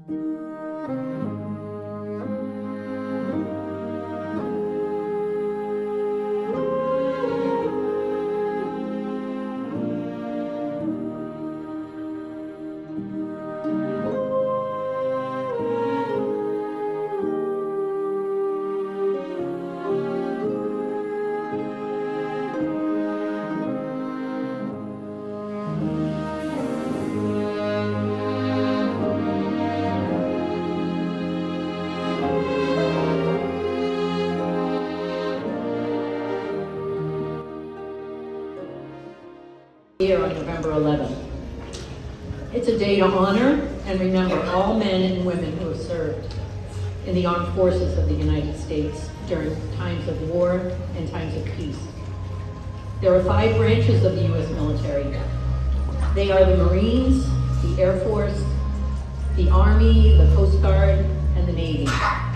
Here on November 11th. It's a day to honor and remember all men and women who have served in the armed forces of the United States during times of war and times of peace. There are 5 branches of the U.S. military. They are the Marines, the Air Force, the Army, the Coast Guard, and the Navy.